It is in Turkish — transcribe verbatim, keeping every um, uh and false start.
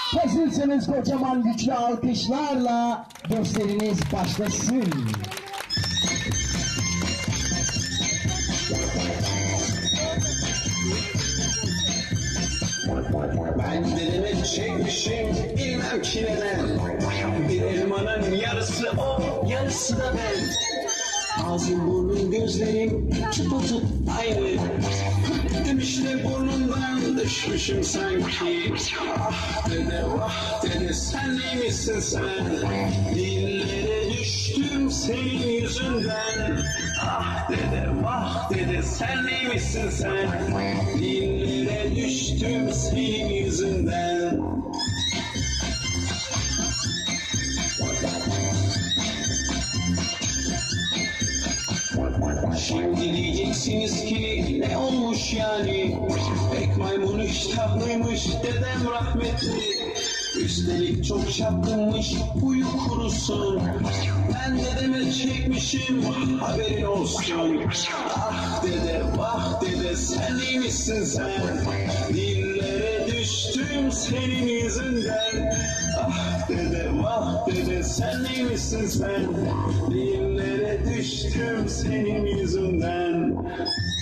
Hazırsanız kocaman güçlü alkışlarla gösteriniz başlasın. Ben dedeme çekmişim bilmem ki neden. Bir elmanın yarısı o, yarısı da ben. Ağzım, burnum, gözlerim çıpıtıp aynı. Demişle burnumdan düşmüşüm sanki. Ah dede, vah dede, sen neymişsin sen? Dillere düştüm senin yüzünden. Ah dede, vah dede, sen neymişsin sen? Dillere düştüm senin yüzünden. Şimdi diyeceksiniz ki ne olmuş yani? Pek maymun iştahlıymış dedem rahmetli. Üstelik çok çapkınmış, huyu kurusun. Ben dedeme çekmişim, haberin olsun. Ah dede, vah dede, sen neymişsin sen? Dillere düştüm senin yüzünden. Ah dede, vah dede, sen neymişsin sen? Dillere düştüm senin yüzünden.